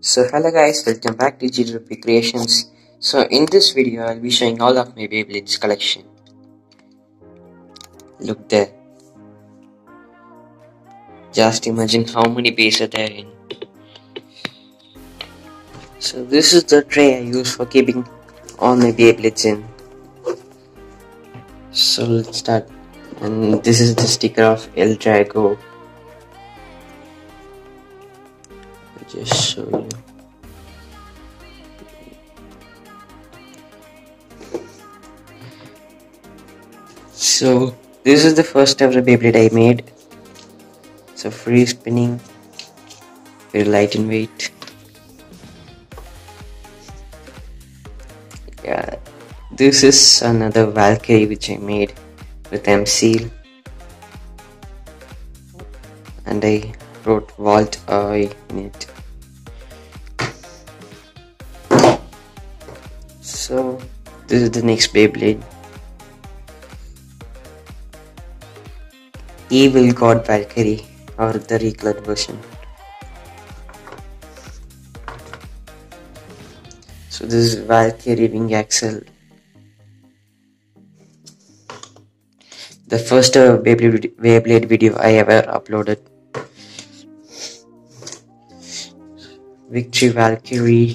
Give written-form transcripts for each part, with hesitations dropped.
So hello guys, welcome back to GDP Creations. So in this video I'll be showing all of my Beyblades collection. Look there. Just imagine how many bays are there in. So this is the tray I use for keeping all my Beyblades in. So let's start. And this is the sticker of El Drago. I'll just show you. So this is the first ever Beyblade I made. So free spinning, very light in weight. Yeah, this is another Valkyrie which I made with M-Seal, and I wrote Vault I in it. So this is the next Beyblade. Evil God Valkyrie, or the recolored version. So this is Valkyrie Wing Axle. The first Beyblade video I ever uploaded. Victory Valkyrie.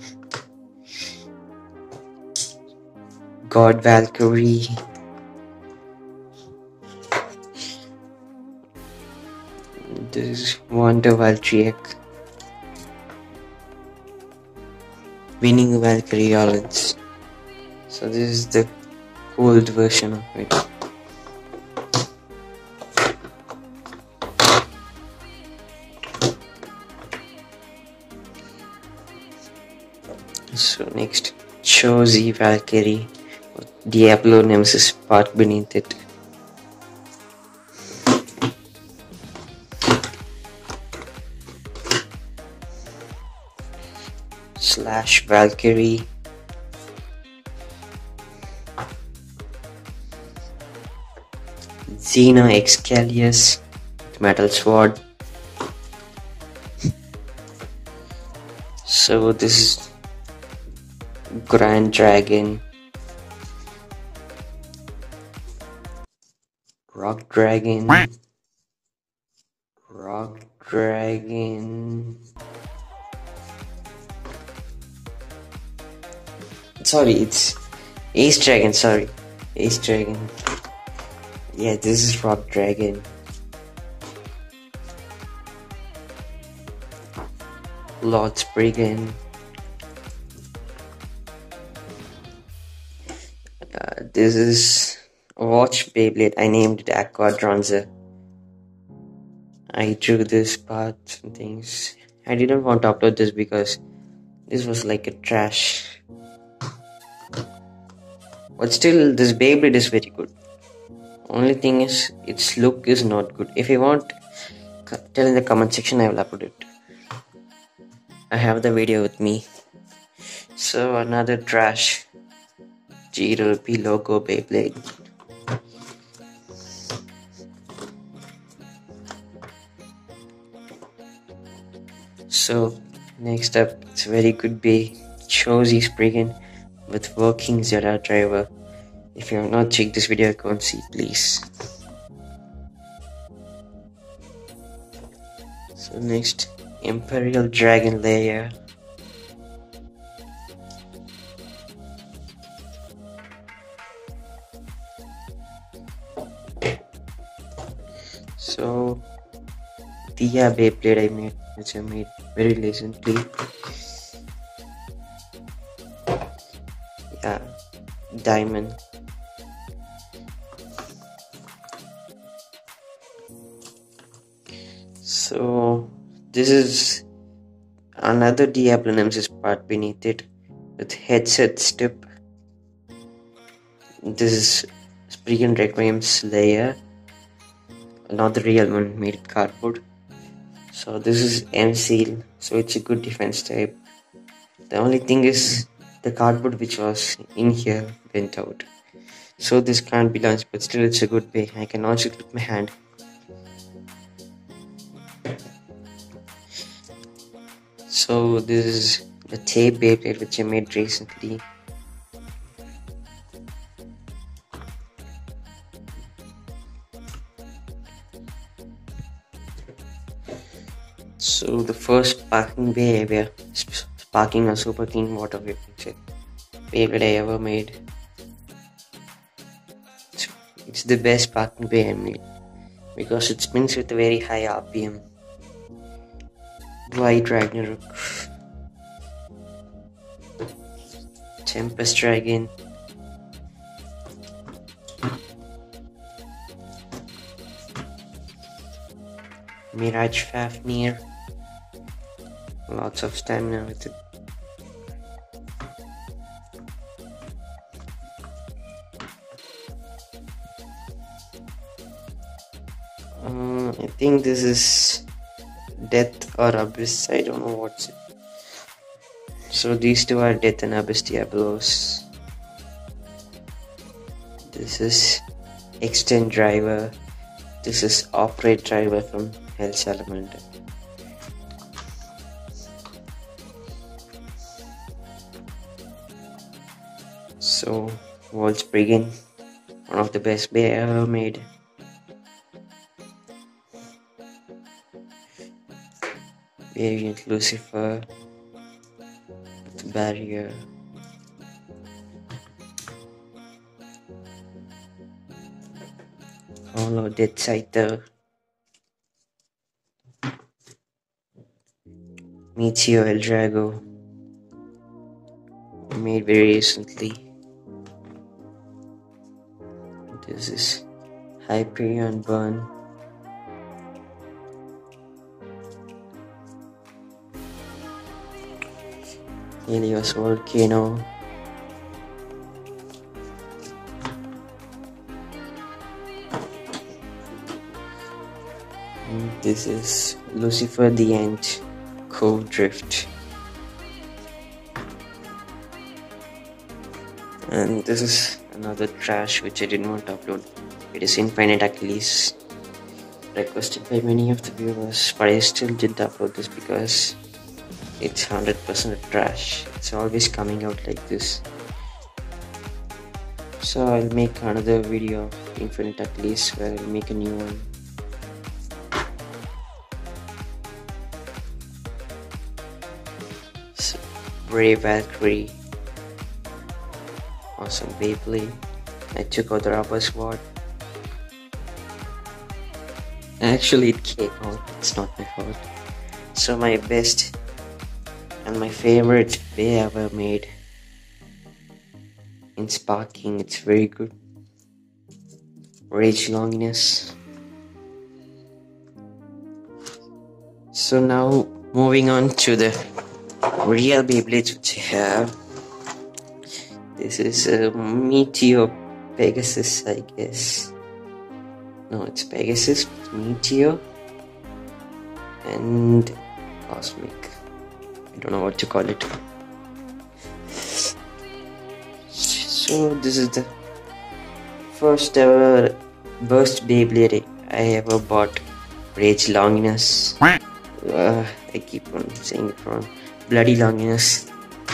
God Valkyrie. This is Wonder Valkyrie. Winning Valkyrie Orange. So this is the old version of it. So next, Chozi Valkyrie. Diablo Nemesis part beneath it. Slash Valkyrie. Xena Excalius metal sword. So this is Grand Dragon. Rock Dragon. Rock Dragon. Sorry, it's Ace Dragon, sorry. Ace Dragon. Yeah, this is Rock Dragon. Lord Spriggan. This is Watch Beyblade. I named it Aquadronza. I drew this part and things. I didn't want to upload this because this was like a trash. But still, this Beyblade is very good. Only thing is, its look is not good. If you want, tell in the comment section, I will upload it. I have the video with me. So another trash GWP logo Beyblade. So next up, it's a very good Bey, Chozi Spriggan with working Zeta driver. If you have not checked this video, go and see please. So next, Imperial Dragon Layer. So Tia Beyblade which I made very recently. Yeah, Diamond. So this is another Diablo Nemesis part beneath it with headset strip. This is Spriggan Requiem's layer, not the real one, made of cardboard. So this is M-Seal, so it's a good defense type. The only thing is the cardboard which was in here went out. So this can't be launched, but still it's a good Bey. I can launch it with my hand. So this is the tape Beyblade which I made recently. So the first parking bay where sparking a super clean water Beyblade I ever made. It's the best parking bay I made because it spins with a very high RPM. White Ragnarok, Tempest Dragon, Mirage Fafnir. Lots of stamina with it. I think this is Death or Abyss. I don't know what's it. So these two are Death and Abyss Diablos. This is Extend Driver. This is Operate Driver from Hell Salamander. So Waltz Brigand, one of the best bay I ever made. Variant Lucifer, Barrier, Hollow Death Scyther, Meteor El Drago, made very recently. This is Hyperion Burn, Helios Volcano, and this is Lucifer the Ant, Cove Drift, and this is another trash which I didn't want to upload. It is Infinite Achilles, requested by many of the viewers, but I still did upload this because it's 100% trash. It's always coming out like this. So I'll make another video of Infinite Achilles where I'll make a new one. So, Brave Valkyrie, awesome Beyblade. I took out the rubber sword. Actually it came out, it's not my fault. So my best and my favorite bay I ever made in sparking, it's very good. Rage Longinus. So now moving on to the real Beyblades which I have. This is a Meteor Pegasus, I guess. No, it's Pegasus, Meteor, and Cosmic. I don't know what to call it. So this is the first ever burst Beyblade I ever bought. Rage Longinus. I keep on saying it wrong. Bloody Longinus.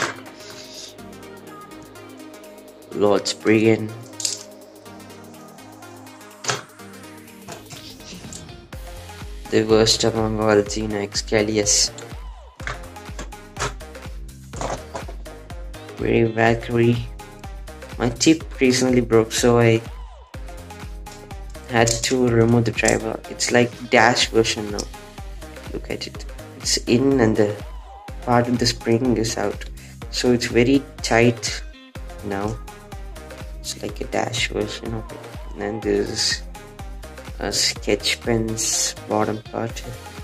Lord's Brigand. The worst among all, Xena Excalius. Brave Valkyrie. My chip recently broke, so I had to remove the driver. It's like Dash version now. Look at it. It's in and the part of the spring is out. So it's very tight now. It's like a Dash version of it. And there's a sketch pen's bottom part.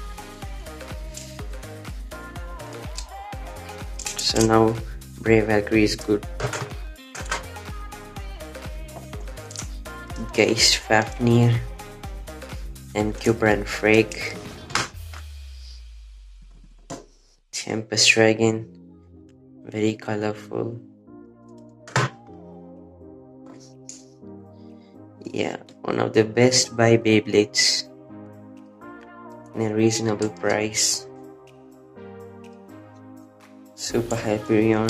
So now Brave Valkyrie is good. Geist Fafnir and Cubran Frake. Tempest Dragon, very colorful. Yeah, one of the best buy Beyblades in a reasonable price. Super Hyperion,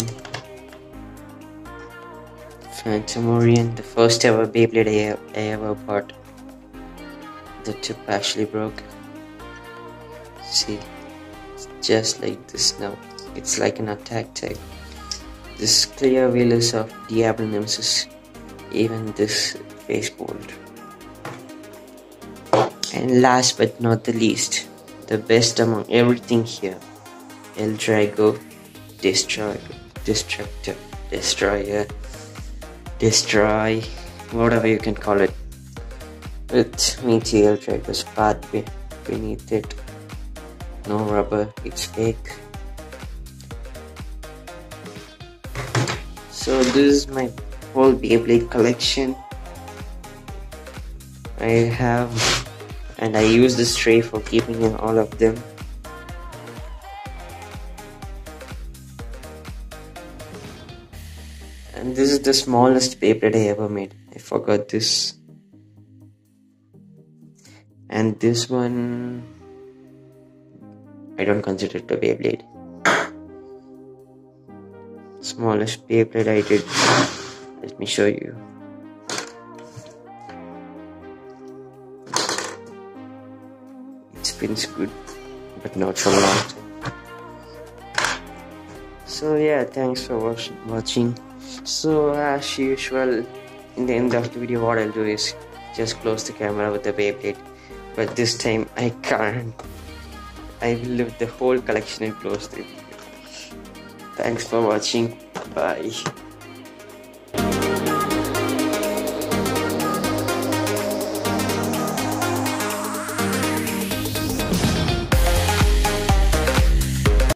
Phantomorian, the first ever Beyblade I ever bought. The tip actually broke. See, it's just like this now. It's like an attack type. This clear wheel is of Diablo Nemesis. Even this face mold. And last but not the least, the best among everything here, El Drago, Destroyer, Destroy, whatever you can call it. With meaty El Drago's part beneath it. No rubber, it's fake. So this is my whole Beyblade collection. I use this tray for keeping in all of them. And this is the smallest Beyblade I ever made. I forgot this. And this one, I don't consider it a Beyblade. Smallest Beyblade I did. Let me show you. It spins good, but not for a long time. So yeah, thanks for watching. So as usual, in the end of the video, what I'll do is just close the camera with the Beyblade. But this time I can't. I will leave the whole collection and close the video. Thanks for watching. Bye.